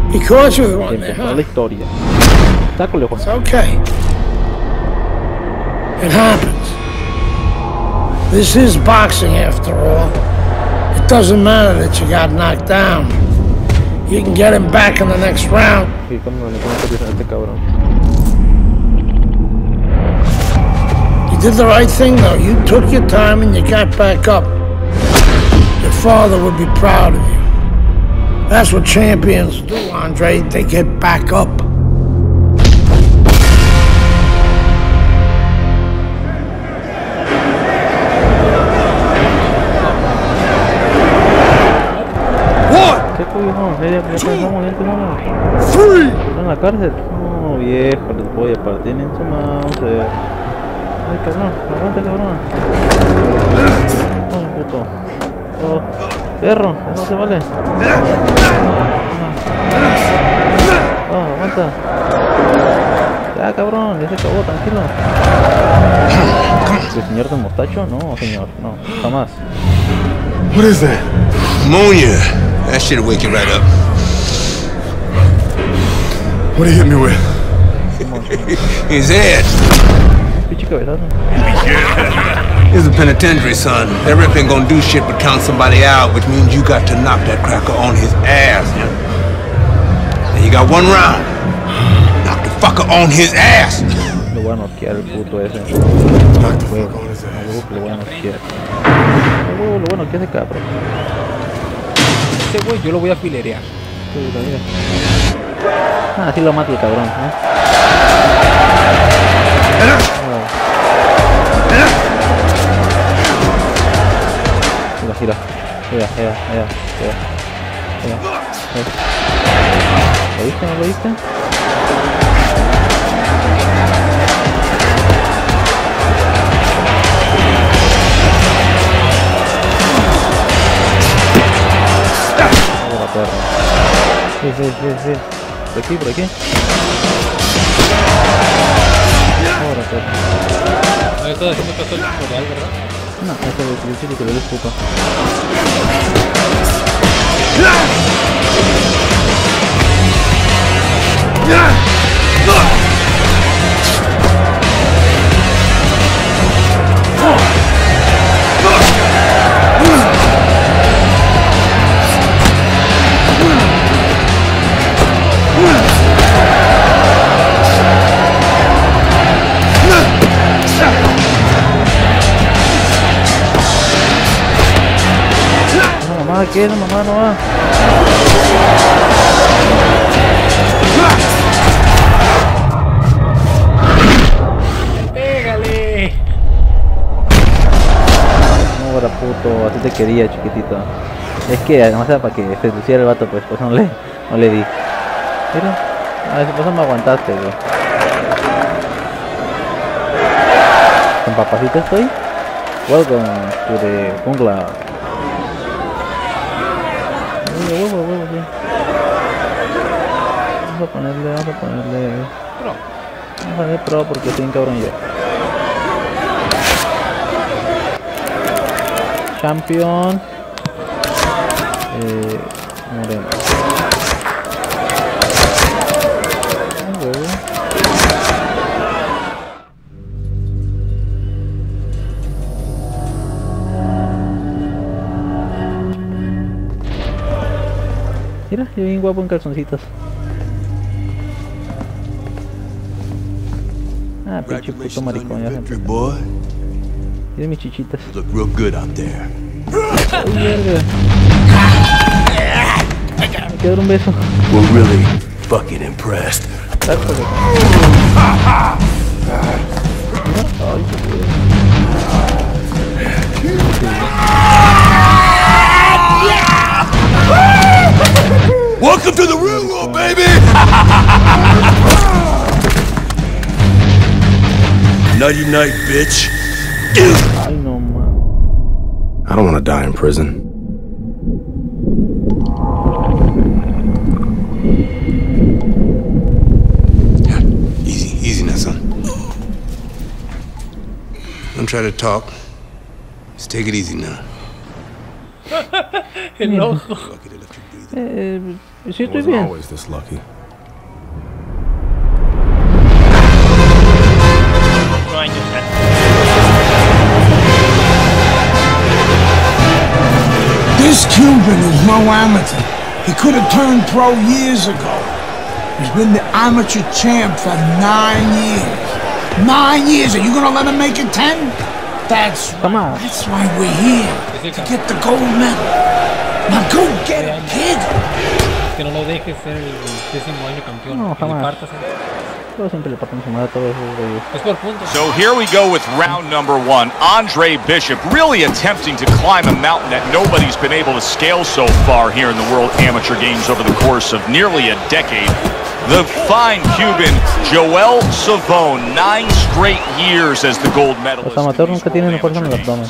Because you're the one there, huh? La historia. Tácole, Juan. It's okay. It happens. This is boxing after all. It doesn't matter that you got knocked down. You can get him back in the next round. Sí, cómo le pones a este cabrón. You did the right thing, though. You took your time and you got back up. Your father would be proud of you. That's what champions do, Andre. They get back up. ¿Qué coño? Ya pensamos, ya empezamos. ¿Están en la cárcel? No, viejo, les voy a partir en su mouse. Ay, cabrón, aguanta, cabrón. Oh, puto. Oh, perro, eso no se vale. Oh, aguanta. Ya, cabrón, ya se acabó, tranquilo. ¿El señor de mostacho? No, señor, no, jamás. What is that? Ammonia. That shit'll wake you right up. What did he hit me with? His head. Pinche cabezazo. He's a penitentiary, son. That rip ain't gonna do shit but count somebody out, which means you got to knock that cracker on his ass, yeah? And you got one round. Knock the fucker on his ass. Lo voy a noquear el puto ese. Knock the fuck on his A ass. huevo que lo voy a noquear. A huevo, lo voy a noquear ese cabrón. Este güey yo lo voy a filerear. Sí, la vida. Ah, así lo mato el cabrón, ¿eh? Gira. ¿Lo viste? ¿No lo viste? Hola, perro. Sí. Por aquí. Hola, perro. No estás haciendo caso al tutorial, ¿verdad? No, eso es el que le des puto. ¿Qué es, mamá? No va. ¡Pégale! No, era puto, así te quería, chiquitito. Es que además era para que se luciera el vato, pues no le di. Mira, a ver si pasa me aguantaste, güey. ¿Con papacito estoy? Welcome to the jungla. Huevo, sí. Vamos a ponerle. Pro. Vamos a poner pro porque estoy en cabrón yo. Champion. Moreno. Huevo. Mira, yo bien guapo en calzoncitos. Ah, pinche puto maricón, ya Victory, se boy. Tiene mis chichitas. You look real good out there. Uy, verga. Me quiero dar un beso. We're really fucking impressed. Dárselo. Ay, qué bien. Welcome to the real world, baby! Nighty night, bitch. Ay, no, man. I don't want to die in prison. Easy now, son. Don't try to talk. Just take it easy now. El ojo. Lucky to let you breathe. Sí, estoy Wasn't bien. always this lucky. This Cuban is no amateur. He could have turned pro years ago. He's been the amateur champ for 9 years. 9 years. Are you gonna let him make it 10? That's why we're here. To get the gold medal. Now go get it, kid. Que no lo dejes ser el 10º año campeón. No, que le jamás. partas Todos siempre le parten su madre a todos esos güeyes. Es por puntos. So here we go with round number 1. Andre Bishop really attempting to climb a mountain that nobody's been able to scale so far here in the World Amateur Games over the course of nearly a decade. The fine Cuban Joel Savone, 9 straight years as the gold medalist. Los amateurs nunca tienen fuerza en el abdomen.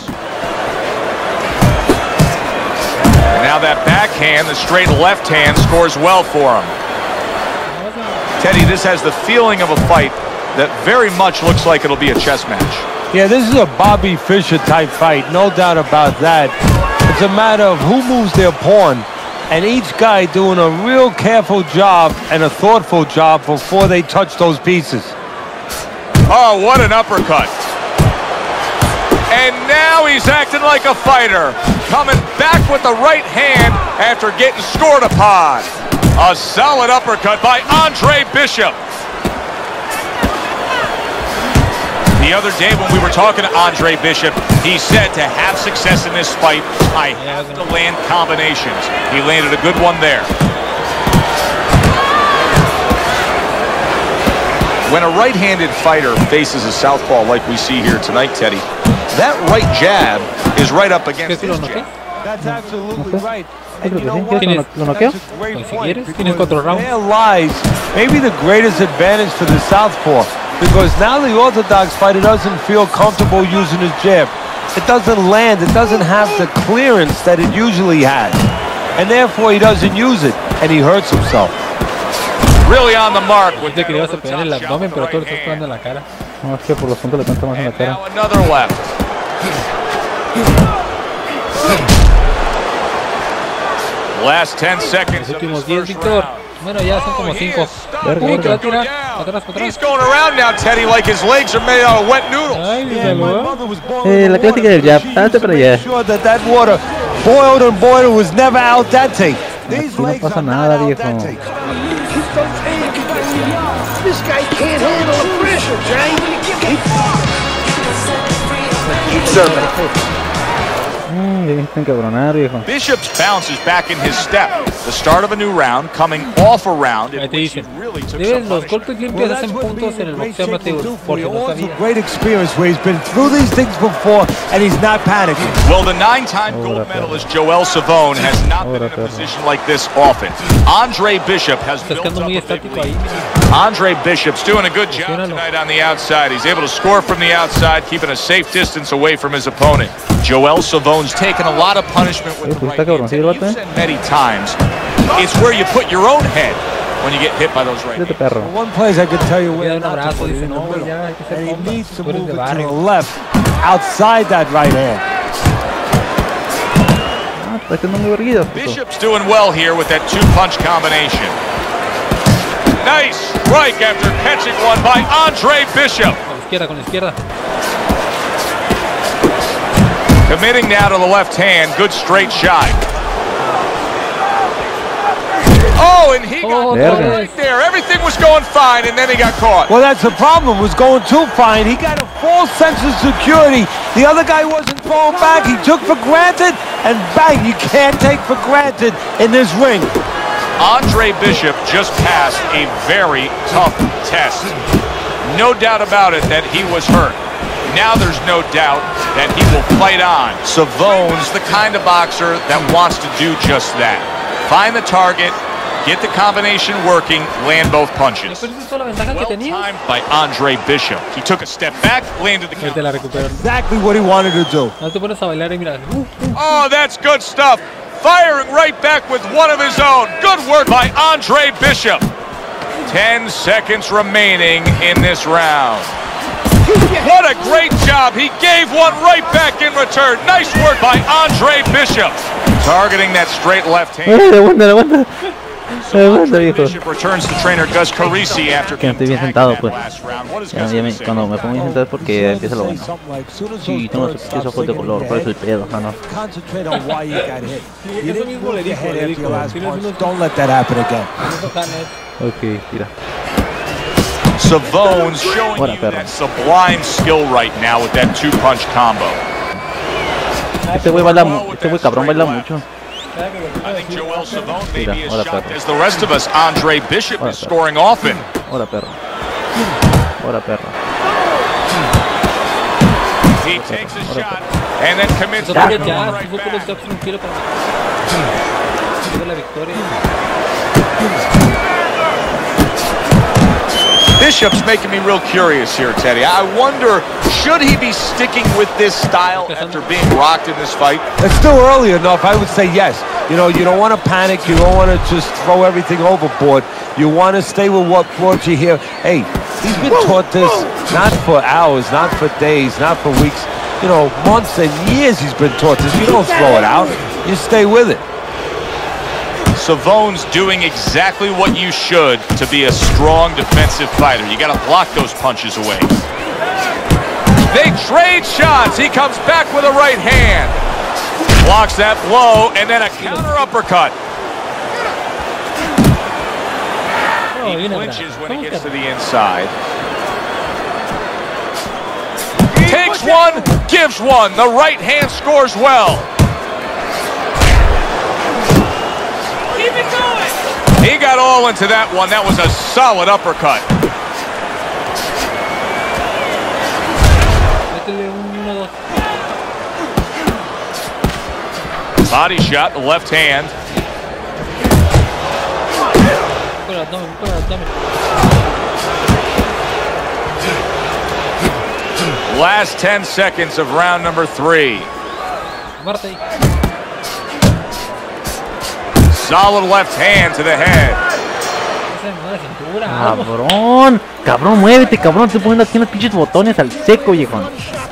And now that backhand, the straight left hand, scores well for him. Teddy, this has the feeling of a fight that very much looks like it'll be a chess match. Yeah, this is a Bobby Fischer type fight, no doubt about that. It's a matter of who moves their pawn, and each guy doing a real careful job and a thoughtful job before they touch those pieces. Oh, what an uppercut. And now he's acting like a fighter, coming back with the right hand after getting scored upon. A solid uppercut by Andre Bishop. The other day when we were talking to Andre Bishop, he said to have success in this fight, I have to land combinations. He landed a good one there. When a right-handed fighter faces a southpaw like we see here tonight, Teddy, that right jab is right up against his jab. That's absolutely right. Yo creo que sí. ¿Lo noqueo? Pues si quieres, tienes 4 rounds. There lies maybe the greatest advantage for the southpaw, because now the orthodox fighter doesn't feel comfortable using his jab. It doesn't land, it doesn't have the clearance that it usually has, and therefore he doesn't use it, and he hurts himself. Really on the mark with Pensé that que le ibas a pegar en el overtop jab abdomen, with the pero tú le right estás pegando en hand. la cara. No, es que por los puntos le cuento más en la And cara. now another left. Last 10 seconds Los of this últimos 10, first Víctor. round. Bueno, ya son como 5. Verga, Uy, que va a verga. tirar. Para atrás, para He's atrás. going around now, Teddy, like his legs are made out of wet noodles. Ay, mi Yeah, my salud. mother was boiling La the clásica water, del jab. but she Hazte used to para make allá. sure that water boiled and boiled and was never al dente. These no legs pasa are nada, not al viejo. dente. This guy can't handle the pressure, Jay. Debes encabronar, viejo. Bishop's bounce is back in his step. The start of a new round, coming off a round in Ahí te which he dicen. really took Deben some los punishment. golpes limpios hacen puntos en el boxeo amateur, porque no Also sabía. great experience where he's been through these things before and he's not panicking. Well, the 9-time gold medalist Joel Savone has not been in a position like this often. Andre Bishop has Estás built quedando up muy a big estático lead. ahí. Andre Bishop's doing a good job Presiónalo. tonight on the outside. He's able to score from the outside, keeping a safe distance away from his opponent. Joel Savone's taken a lot of punishment with the Pues right está cabrón, hands. ¿sí el And vato, you've said many times, it's where you put your own head when you get hit by those right Vete, hands. perro. One place I can tell you Voy where a dar un not to abrazo, put it dice, in the no, güey, middle. ya hay que ser And he compas. needs to Tú eres move de it to barrio. the left, outside that right hand. Ah, está haciendo muy verguidas, puto. Bishop's doing well here with that two-punch combination. Nice strike after catching one by Andre Bishop. Con la izquierda. Committing now to the left hand. Good straight shot. Oh, and he got Verga. right there. Everything was going fine, and then he got caught. Well, that's the problem. Was going too fine. He got a false sense of security. The other guy wasn't throwing back. He took for granted, and bang! You can't take for granted in this ring. Andre Bishop just passed a very tough test. No doubt about it that he was hurt. Now there's no doubt that he will fight on. Savone's the kind of boxer that wants to do just that. Find the target, get the combination working, land both punches. Perdiste toda la ventaja que Well tenías. timed by Andre Bishop. He took a step back, landed the Ahí te counter. la recuperaron. Exactly what he wanted to do. No te pones a bailar y mira. Oh, that's good stuff. Firing right back with one of his own. Good work by Andre Bishop. 10 seconds remaining in this round. What a great job. He gave one right back in return. Nice work by Andre Bishop. Targeting that straight left hand. Aguanta. Bishop returns to trainer Gus Carisi after Que no estoy bien sentado, pues. Cuando me pongo bien sentado es porque empieza lo bueno. Sí, tengo los pinches ojos de color, por eso el pedo. No. Concentrate on why you got hit. You didn't move your head after your last punch. Don't let that happen again. Ok, tira. Savone's showing you that sublime skill right now with that two-punch combo. Este güey cabrón baila mucho. I think Joel Savone may be as shocked as the rest of us. Andre Bishop is scoring often. Ahora perro. He takes a shot and then commits Ya, right fue por los back. caps, no quiero para la victoria. Bishop's making me real curious here, Teddy. I wonder, should he be sticking with this style after being rocked in this fight? It's still early enough. I would say yes. You know, you don't want to panic. You don't want to just throw everything overboard. You want to stay with what brought you here. Hey, he's been taught this not for hours, not for days, not for weeks. You know, months and years he's been taught this. You don't throw it out. You stay with it. Savone's doing exactly what you should to be a strong defensive fighter. You got to block those punches away. They trade shots. He comes back with a right hand. Blocks that blow, and then a counter uppercut. He clinches when he gets to the inside. Takes one, gives one. The right hand scores well. Keep it going. He got all into that one. That was a solid uppercut. Body shot, left hand. Last 10 seconds of round number 3. Solid left hand to the head. Cabrón, muévete, cabrón. Estoy poniendo aquí unos pinches botones al seco, viejón.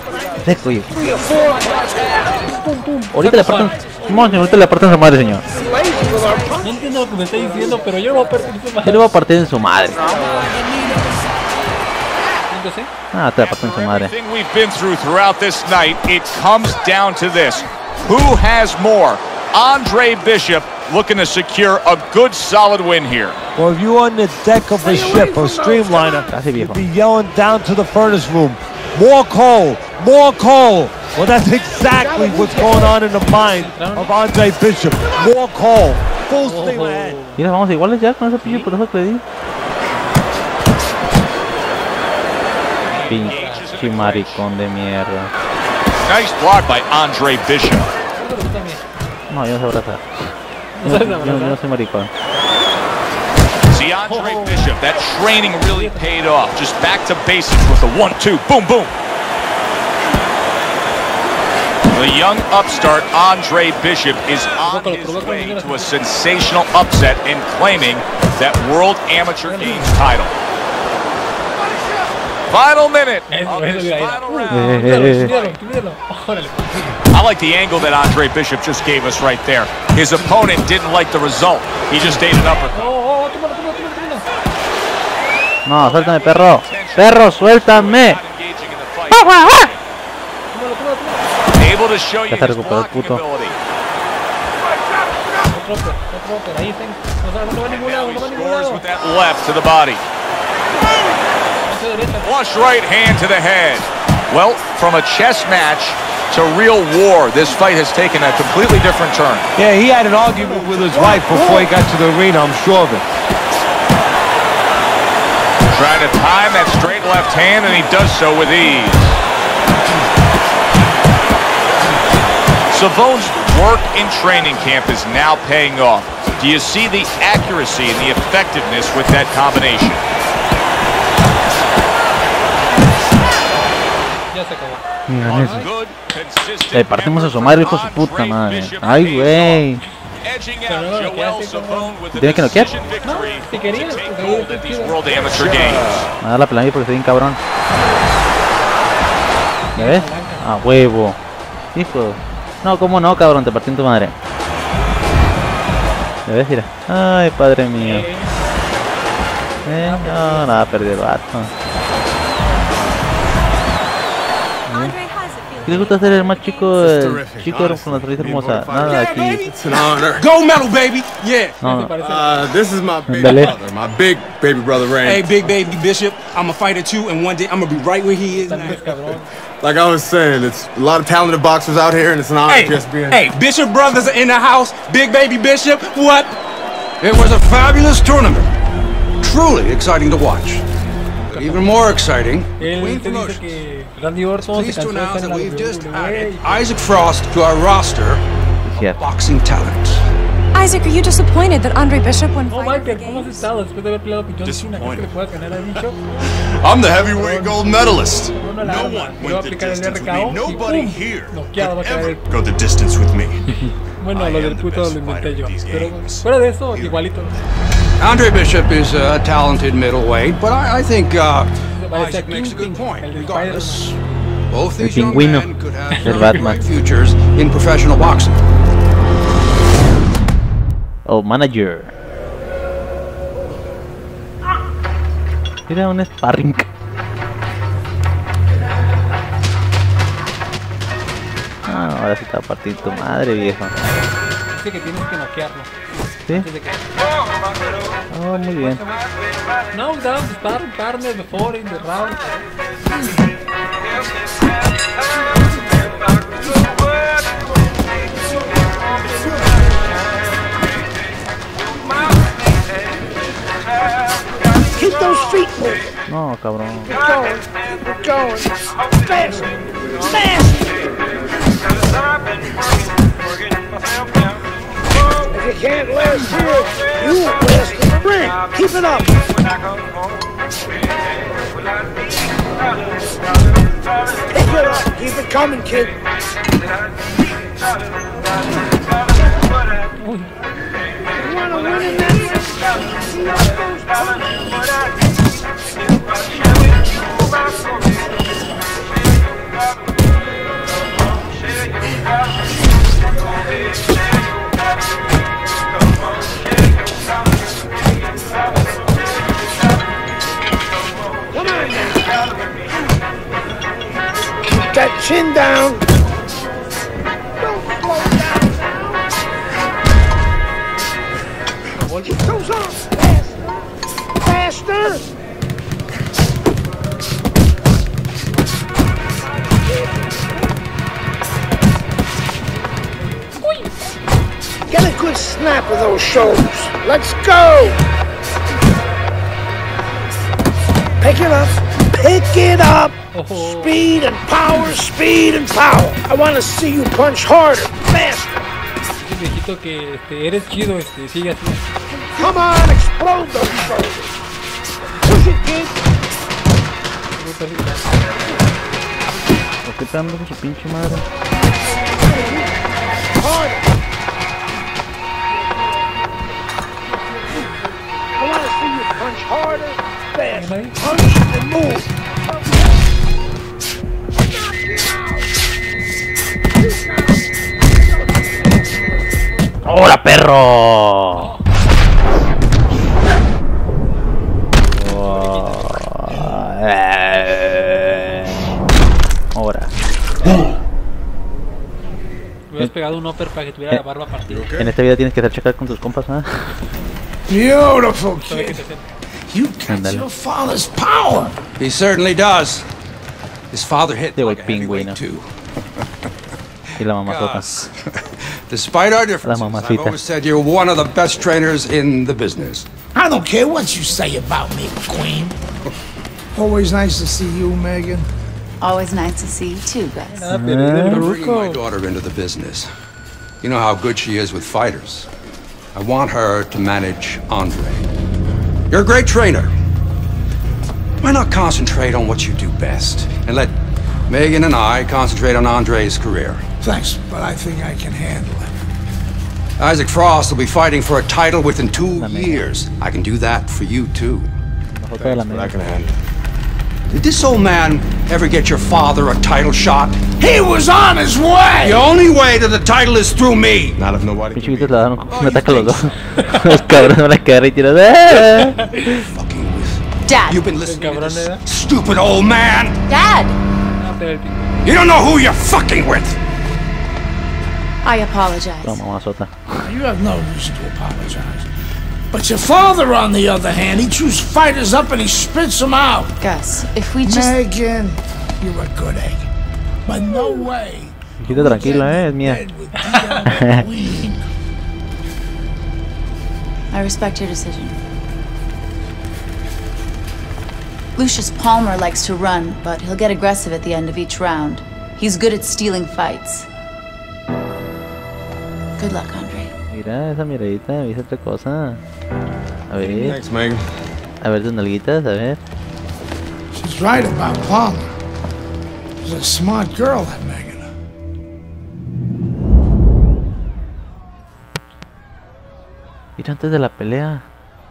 Ahorita le apartan. Ahorita le apartan su madre, señor. No entiendo lo que me está diciendo, pero yo lo voy a partir en su madre. Yo le voy a partir en su madre. Te la parten en su madre. Everything we've been throughout this night, it comes down to this. Who has more? Andre Bishop looking to secure a good, solid win here. Well, if you're on the deck of a ship or streamliner, you'd be yelling down to the furnace room, more coal, more coal. Well, that's exactly what's going on in the mind of Andre Bishop. More coal, full steam ahead. Mira, vamos iguales ya con ese pinche putazo que le di. Pinche maricón de mierda. Nice block by Andre Bishop. No, yo no sé abrazar. Yo no soy maricón. See, Andre Bishop, that training really paid off. Just back to basics with the 1-2, boom, boom. The young upstart Andre Bishop is on his way to a sensational upset in claiming that World Amateur Games title. Final minute of this final round. I like the angle that Andre Bishop just gave us right there. His opponent didn't like the result. He just ate an uppercut. No, suéltame, perro. Perro, suéltame. Able to show you his blocking ability. Scores with that left to the body. Flush right hand to the head. Well, from a chess match to real war, this fight has taken a completely different turn. Yeah, he had an argument with his wife before he got to the arena, I'm sure of it. Trying to time that straight left hand, and he does so with ease. Savone's work in training camp is now paying off. Do you see the accuracy and the effectiveness with that combination? Good, le partimos a su madre, hijo de su puta madre. Ay, güey. ¿Tiene que noquear? No, si quería. A dar la pelea porque estoy bien cabrón. ¿Ya ves? A huevo. Hijo. No, cómo no, cabrón, te partí en tu madre. ¿Me ves? Mira. Ay, padre mío. No, nada, perdió el vato. ¿Qué le gusta hacer el más chico? El chico con la nariz hermosa. Nada, aquí. It's an honor. Go metal, baby! Yeah! No, This is my baby Dale. brother, my big baby brother Ray. Hey, Big Baby Bishop, I'm a fighter too, and one day I'm gonna be right where he is now. Like I was saying, it's a lot of talented boxers out here, and it's an honor Hey, just being. hey, Bishop brothers are in the house. Big Baby Bishop, what? It was a fabulous tournament. Truly exciting to watch. But even more exciting, Él te dice que Randy Orton se pleased to cansó de announce estar en that la we've just added WWE. Isaac Frost to our roster es cierto. of boxing talent. Isaac, are you disappointed that Andre Bishop won No, Fighter Michael, ¿cómo has estado después de haber peleado con John Cena? ¿Crees que le puedas ganar a Bishop? I'm the heavyweight gold medalist. Uno la arma, le va a aplicar el RKO y ¡pum! Noqueado va a caer. Go the distance with me. Bueno, lo del puto lo inventé yo. Pero fuera de eso, igualito. Andre Bishop is a talented middleweight, but I think Parece a Isaac makes a good Kingpin, point. el del Regardless, Spider-Man. both El these young pingüino men could have del very Batman. bright futures in professional boxing. Oh, manager. Mira un sparring. Ah, ahora sí te va a partir tu madre, viejo. Dice que tienes que noquearlo. ¿Sí? Antes de que... Oh, muy bien. No, down the sparring partner before in the round. Keep those feet moving. No, cabrón. Keep going. Keep going. Fast. Fast. If you can't last here, you won't last in the ring. Keep it up. Pick it up. Keep it coming, kid. You want to win in this? See how it goes. Come on now. Keep that chin down. Don't slow down now. Keep those arms faster. Get a good snap of those shoulders. Let's go. Pick it up. Pick it up. Oh. Speed and power, speed and power. I want to see you punch harder, faster. Dice viejito que eres chido, sigue así. Come on, explode those shoulders. Push it, kid. ¿Por qué te ando con su pinche madre? Harder. I want to see you punch harder, faster. Punch and move. ¡Hola, perro! Ahora. Me hubieras pegado un upper para que tuviera la barba partida. En esta vida tienes que hacer checar con tus compas, ¿ah? Beautiful, kid. You got Ándale. your father's power. He certainly does. His father hit Digo, like el a heavyweight pingüino. too. Y la mamazota. Gus, despite our differences, I've mamacita. always said you're one of the best trainers in the business. I don't care what you say about me, Queen. Always nice to see you, Megan. Always nice to see you too, Gus. Ah, pero es del I'm bringing my ruco. daughter into the business. You know how good she is with fighters. I want her to manage Andre. You're a great trainer. Why not concentrate on what you do best and let Megan and I concentrate on Andre's career? Thanks, but I think I can handle it. Isaac Frost will be fighting for a title within 2 years. I can do that for you too. La foto de la But I media. can handle it. Did this old man ever get your father a title shot? He was on his way! The only way to the title is through me! Not if nobody... Pinche Vito le dan un ataque a los dos. Los cabrones van a quedar y tiran. Dad! You've been listening to this stupid old man! Dad! You don't know who you're fucking with! I apologize. No, mamazota. You have no reason to apologize. But your father, on the other hand, he chews fighters up and he spits them out. Gus, if we just... Megan, you're a good egg. But no way. Quita tranquila, es mía. I respect your decision. Lucius Palmer likes to run, but he'll get aggressive at the end of each round. He's good at stealing fights. Good luck, Andre. Mira, esa miradita me dice otra cosa. A ver. Thanks, Megan. A ver tus nalguitas, a ver. She's right about Palmer. She's a smart girl, that Megan. Mira antes de la pelea.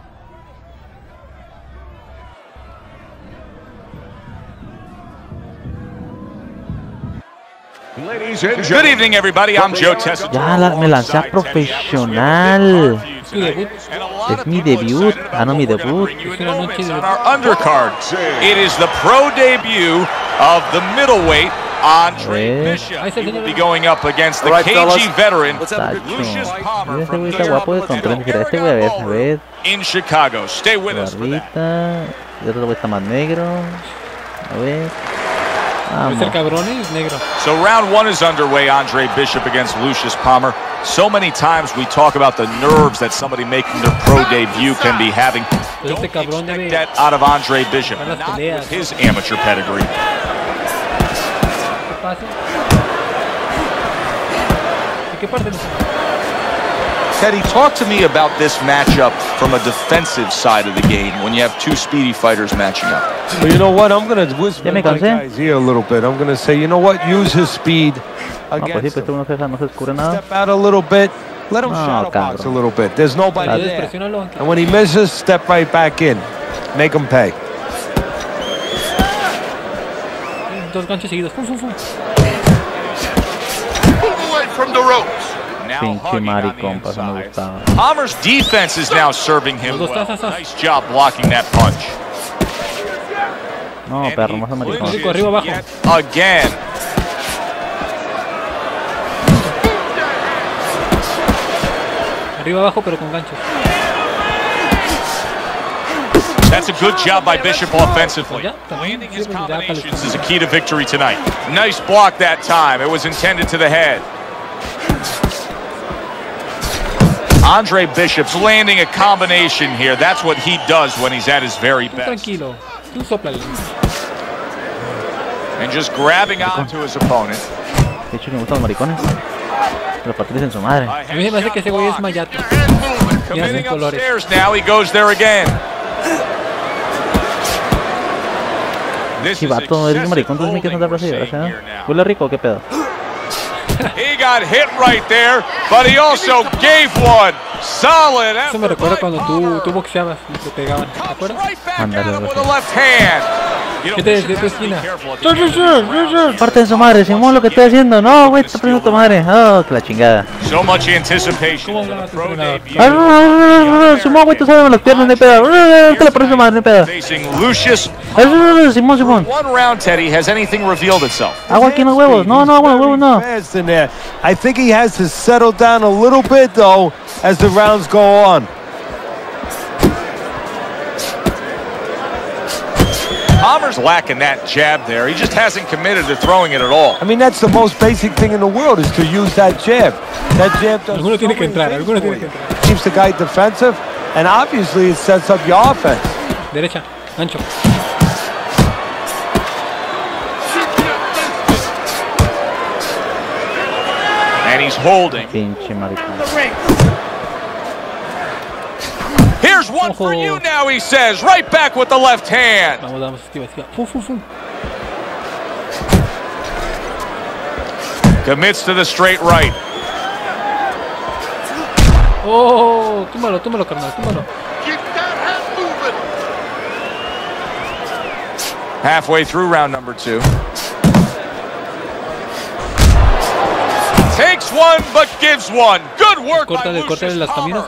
Good evening, everybody. I'm Joe Tessa. Ya me lancé a profesional. Es mi debut. Ah, no, mi debut. On our undercard, it is the pro debut of the middleweight Andre Bishop. He will be going up against the KG veteran Lucius Palmer from Este güey está guapo de comprender. Este güey, a ver. in Chicago. Stay with us for that. Barbita. El otro güey está más negro. A ver. ¿Es el cabrón? Es negro. So round one is underway. Andre Bishop against Lucius Palmer. So many times we talk about the nerves that somebody making their pro debut can be having. Don't expect that out of Andre Bishop, not with his amateur pedigree. ¿Qué pasa? ¿De qué parte? Teddy, talk to me about this matchup from a defensive side of the game when you have two speedy fighters matching up. Well, you know what? I'm going to whisper my guys here a little bit. I'm going to say, you know what? Use his speed against him. Step out a little bit. Let him shadow box a little bit. There's nobody there. And when he misses, step right back in. Make him pay. Dos ganchos seguidos. Away from the ropes. Pinche maricón, pues no me gustaba. Palmer's defense is now serving him well. Nice job blocking that punch. No, perro, más maricón. Arriba, abajo. Again. Arriba, abajo, pero con ganchos. That's a good job by Bishop offensively. Landing his combinations is a key to victory tonight. Nice block that time. It was intended to the head. Andre Bishop's landing a combination here. That's what he does when he's at his very best. Tranquilo. Tú sóplale. And just grabbing onto his opponent. De hecho, me gustan los maricones. Los patrones en su madre. A mí me parece que ese güey es Mayate. Committing upstairs now. He goes there again. Si vato, eres un maricón, entonces me quieres andar por así, ¿verdad? ¿Huele rico o qué pedo? He got hit right there, but he also gave one. Solid. Eso me recuerda cuando tú boxeabas y te pegaban, ¿te acuerdas? Ándale, with the left hand. ¿Qué te decía tu esquina? Parte de su madre, Simón, lo que estoy haciendo. No, güey, está poniendo tu madre. Oh, que la chingada. So much anticipation. Simón, güey, tú sabes las piernas, no hay pedo. ¿Qué le parece su madre, no hay pedo? Facing Lucius. Simón, Simón. One round, Teddy. Has anything revealed itself? Agua aquí en los huevos. No, agua en los huevos no. I think he has to settle down a little bit, though, as the rounds go on. Palmer's lacking that jab there. He just hasn't committed to throwing it at all. I mean, that's the most basic thing in the world, is to use that jab. That jab does alguno tiene que entrar, alguno tiene que entrar. Keeps the guy defensive, and obviously it sets up your offense. Derecha, ancho. And he's holding. Pinche maricón. Here's one for you now, he says. Right back with the left hand. Vamos, esquiva. Commits to the straight right. Oh, túmbalo, carnal, túmbalo. Halfway through round number 2. Takes one, but gives one. Good work by Lucius Palmer.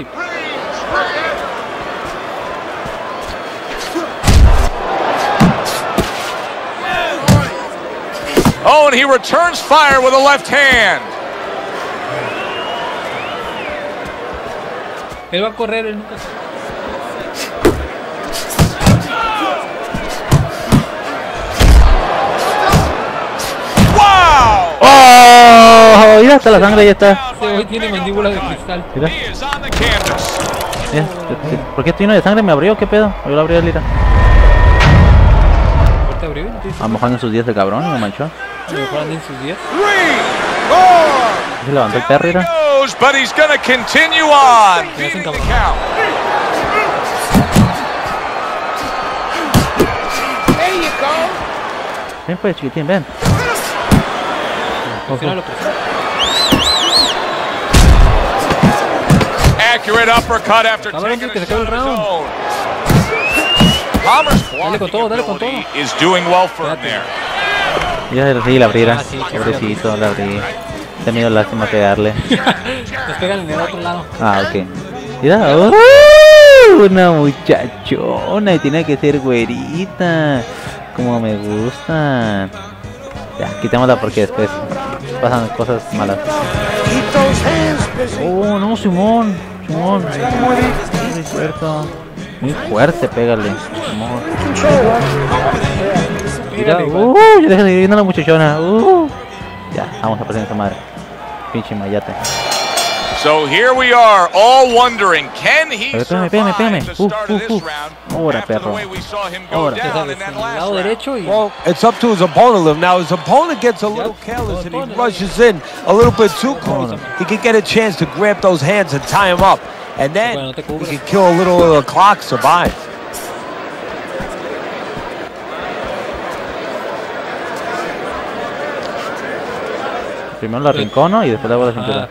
Oh, and he returns fire with a left hand. Él va a correr, él nunca. ¡Wow! ¡Oh! Mira, hasta la sangre ya está. Hoy tiene mandíbula de cristal. Mira. ¿Por qué estoy lleno de sangre? ¿Me abrió? ¿Qué pedo? Yo lo abrí, Lira. ¿Te abrió? A lo mejor en sus días el cabrón y me manchó. A lo mejor en sus días. Se levantó el perro, Lira. But he's going to continue on. Beating the count. There you go. Ven pues, chiquitín, ven. Accurate uppercut after taking a shot of his own. Palmer's blocking ability is doing well for him there. Ya sí, la abriera. Pobrecito, la abrí. He tenido lástima pegarle. Nos pegan en el otro lado. Ah, ok. Mira, una muchachona y tiene que ser güerita. Como me gustan. Ya, quitémosla porque después pasan cosas malas. Oh, no, Simón. Simón. Muy fuerte. Muy fuerte, pégale. Simón. Mira, ya deja de seguir viendo a la muchachona. Ya, vamos a pasar esa madre. Pinche mayate. So here we are, all wondering, can he survive pégame. the start of this round after the way we saw him go down in that last round? Well, it's up to his opponent. Now, his opponent gets a little careless and he rushes in a little bit too close. He can get a chance to grab those hands and tie him up. And then he can kill a little of the clock, survive. Primero la rincono y después le hago la cintura.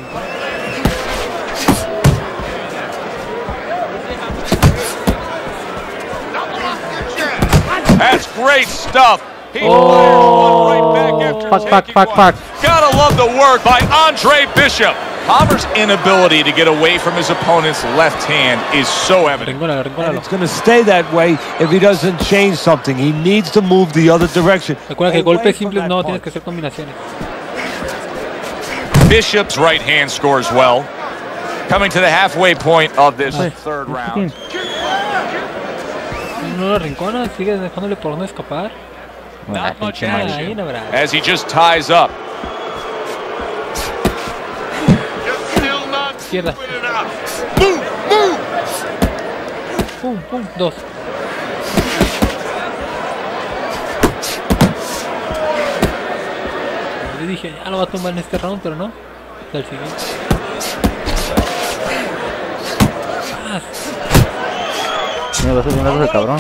That's great stuff. He fired one right back after fuck. Gotta love the work by Andre Bishop. Palmer's inability to get away from his opponent's left hand is so evident. And it's going to stay that way if he doesn't change something. He needs to move the other direction. Recuerda que golpes simples no, tienes que hacer combinaciones. Bishop's right hand scores well. Coming to the halfway point of this third round. No la rincona, sigue dejándole por no escapar. Not much action as he just ties up. Izquierda. Pum, dos. Le dije, ya lo va a tumbar en este round, pero no. Hasta el siguiente. Me vas a hacer una cabrón.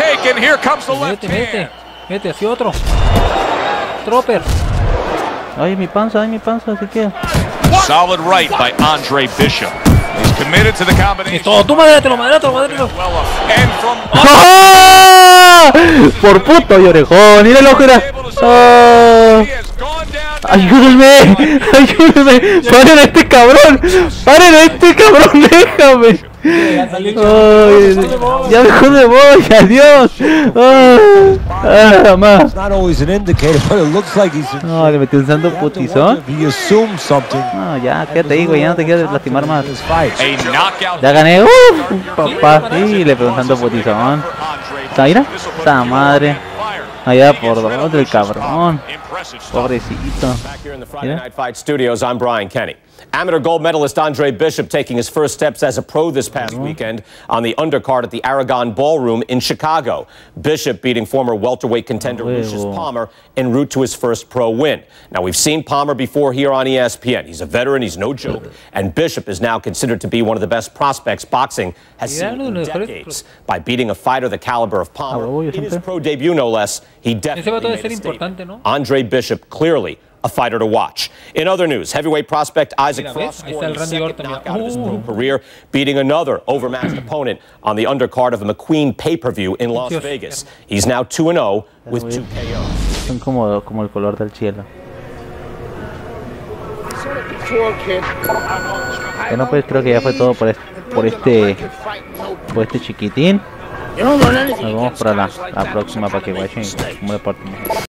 Mete, así otro. Tropper. Ay, mi panza, así que. Solid right by Andre Bishop. He's committed to the combination. Todo, tú madréatelo. And from por puto y orejón, mira el ojo era. Ayúdenme. Paren a este cabrón, déjame. Ya mejor me voy, adiós. Más. No, le metí un santo putizón. No, ya, ¿qué te digo? Ya no te quiero lastimar más. Ya gané, papá. Sí, le pegó un santo putizón. Mira, esta madre. Allá por dos del cabrón. Pobrecito. Back here in the Friday Night Fight studios, I'm Brian Kenny. Amateur gold medalist Andre Bishop taking his first steps as a pro this past weekend on the undercard at the Aragon Ballroom in Chicago. Bishop beating former welterweight contender Lucius Palmer en route to his first pro win. Now, we've seen Palmer before here on ESPN. He's a veteran, he's no joke, and Bishop is now considered to be one of the best prospects boxing has seen in decades. By beating a fighter the caliber of Palmer in his pro debut, no less, he definitely made a statement. Andre Bishop clearly a fighter to watch. In other news, heavyweight prospect Isaac Frost scored his second knockout of his pro career, beating another overmatched opponent on the undercard of a McQueen pay-per-view in Las Vegas. He's now 2-0 with 2 KOs. Son como el color del cielo. Bueno, pues creo que ya fue todo por este chiquitín. Nos vemos para la próxima para que watchen como deporte.